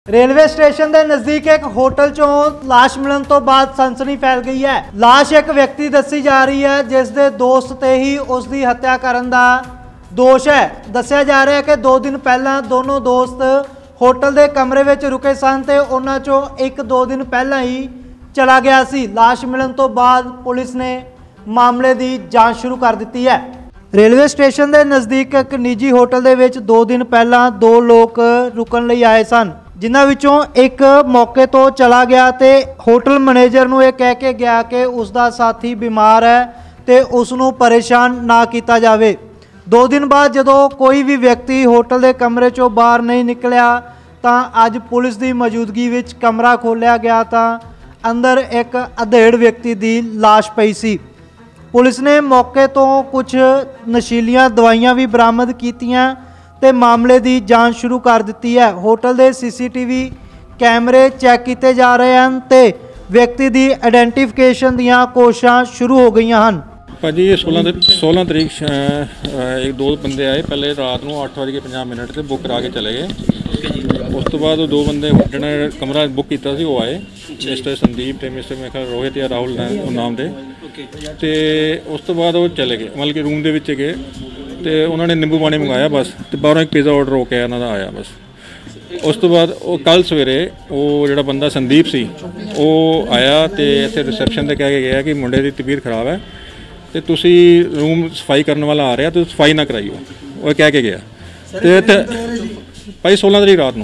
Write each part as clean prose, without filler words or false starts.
Railway station के नज़दीक एक होटल चों लाश मिलने तो बाद सनसनी फैल गई है। लाश एक व्यक्ति दसी जा रही है जिस दे दोस्त ते ही उसकी हत्या करने का दोष है। दसिया जा रहा है कि 2 दिन पहला दोनों दोस्त होटल के कमरे में रुके सन ते उन्हां चों एक 2 दिन पहला ही चला गया सी। लाश मिलने तो बाद पुलिस ने मामले की जांच शुरू कर दी है। रेलवे स्टेशन के नज़दीक एक निजी होटल के विच 2 दिन पहला 2 लोग रुकन लई आए सन, जिन्हां विचों एक मौके तो चला गया ते होटल मैनेजर नूं यह कह के गया कि उसका साथी बीमार है ते उसनूं परेशान ना किया जाए। 2 दिन बाद जदों कोई भी व्यक्ति होटल के कमरे चों बाहर नहीं निकलिया तां अज पुलिस की मौजूदगी विच कमरा खोलिया गया तां अंदर एक अधेड़ व्यक्ति की लाश पई सी। पुलिस ने मौके तो कुछ नशीलियां दवाइयां भी बरामद कीतियां ते मामले की जांच शुरू कर दी है। होटल के CCTV कैमरे चैक किए जा रहे हैं ते व्यक्ति की आइडेंटिफिकेशन दीयां कोशिशां शुरू हो गई हैं। भाजी ये 16 तरीक एक 2 बंदे आए, पहले रात को 8:50 से बुक करा के चले गए। उस तो बाद 2 बंदे जिन्होंने कमरा बुक किया वो आए, मिस्टर संदीप तो मिस्टर मेरे ख्याल रोहित या राहुल नाम के, तो उस तो बाद वो चले गए, मतलब कि रूम के गए तो उन्होंने नींबू पानी मंगाया बस, तो बाहरों एक पिज़्ज़ा ऑर्डर होकर उन्होंने आया बस। उस तो बाद वो कल सवेरे वो जो बंदा संदीप सी वो आया तो इतने रिसैप्शन से कह के गया कि मुंडे की तबीयत खराब है तो तुसी रूम सफाई करने वाला आ रहा तो सफाई ना कराइयो, वो कह के गया। तो भाई 16 तरीक रात को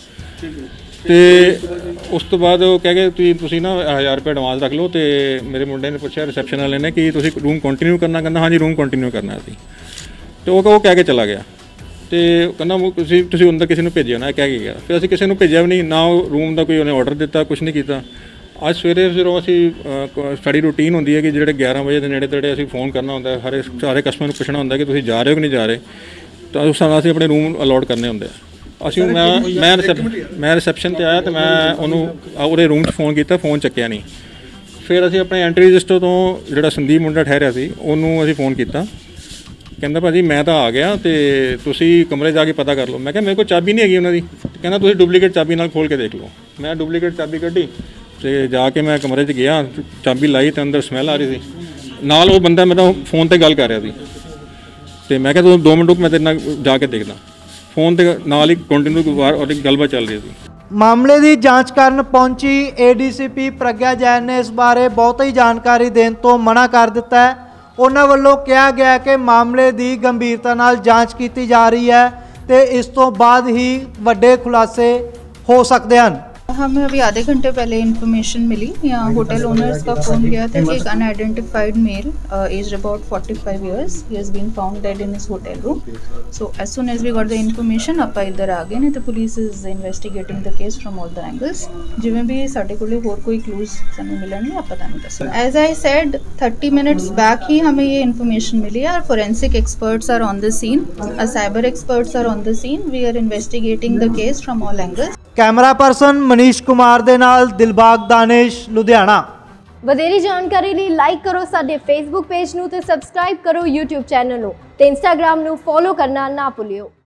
तो उस तो बाद वो कह गए तुसी ना 1000 रुपये एडवांस रख लो। तो मेरे मुंडे ने पूछा रिसैप्शन वाले ने कि तुसी रूम कंटिन्यू करना, कहना हाँ जी रूम कंटिन्यू करना अभी। तो वो कह के चला गया तो कहना तुसी अंदर किसी ने भेजिया ना, कह के गया। फिर असीं किसी ने भेजिया भी नहीं, ना रूम का कोई उन्हें ऑर्डर दिता, कुछ नहीं किया। अज सवेरे फिर असीं साड़ी रूटीन होंदी है कि जो 11 बजे के नेड़े तेड़े असीं फोन करना होंदा है, हर सारे कस्टमर को पूछना होंदा है कि तुसीं जा रहे हो कि नहीं जा रहे, तो उस समय असीं अपने रूम अलॉट करने होंदे आ। ਅਸੀਂ मैं रिसैप्शन पर आया तो मैं ਉਹਦੇ रूम फोन किया, फोन ਚੱਕਿਆ नहीं। फिर ਅਸੀਂ अपने एंट्री रजिस्टर तो ਜਿਹੜਾ संदीप मुंडा ठहरिया ਸੀ ਉਹਨੂੰ ਅਸੀਂ फ़ोन किया, कहता भाजी मैं तो आ गया तो तुसी कमरे जाके पता कर लो। मैं क्या मेरे को चाबी नहीं हैगी उन्होंने, कहना तुसी डुप्लीकेट चाबी नाल खोल के देख लो। मैं डुप्लीकेट चाबी कढ़ी तो जाके मैं कमरे च गया, चाबी लाई तो अंदर स्मैल आ रही थी, नाल वो बंदा मेरा फोन पर गल कर रहा थी। तो मैं क्या 2 मिनट रुक मैं तेरे नाल जाके देखदा, फोन ते नाल ही कंटिन्यू और गलबात चल रही थी। मामले की जांच करन पहुंची ADCP प्रज्ञा जैन ने इस बारे बहुत ही जानकारी देने तो मना कर दिता है। उन्होंने वालों कहा गया कि मामले की गंभीरता नाल जांच की जा रही है तो इस तो बाद ही वड्डे खुलासे हो सकते हैं। हमें अभी आधे घंटे पहले इन्फॉर्मेशन मिली, यहाँ होटल ओनर्स का फ़ोन गया था कि एक unidentified male aged about 45 years he has been found dead in his hotel room. So as soon as we got the information ਆਪਾਂ ਇੱਧਰ ਆ ਗਏ ਨੇ ਤੇ police is investigating the case from all the angles. ਜਿਵੇਂ ਵੀ ਸਾਡੇ ਕੋਲੇ ਹੋਰ ਕੋਈ ਕਲੂਜ਼ ਸਾਨੂੰ ਮਿਲਣਗੇ ਆਪਾਂ ਤੁਹਾਨੂੰ ਦੱਸਾਂਗੇ। As I said 30 minutes back ही हमें ये इन्फॉर्मेशन मिली है। Forensic experts are on the scene, cyber experts are on the scene, we are investigating the case from all angles. Camera person Manish Kumar दे नाल दिलबाग दानिश, लुधियाना। ਵਧੇਰੀ ਜਾਣਕਾਰੀ ਲਈ ਲਾਈਕ ਕਰੋ ਸਾਡੇ ਫੇਸਬੁੱਕ ਪੇਜ ਨੂੰ ਤੇ ਸਬਸਕ੍ਰਾਈਬ ਕਰੋ YouTube ਚੈਨਲ ਨੂੰ ਤੇ Instagram ਨੂੰ ਫੋਲੋ ਕਰਨਾ ਨਾ ਭੁੱਲਿਓ।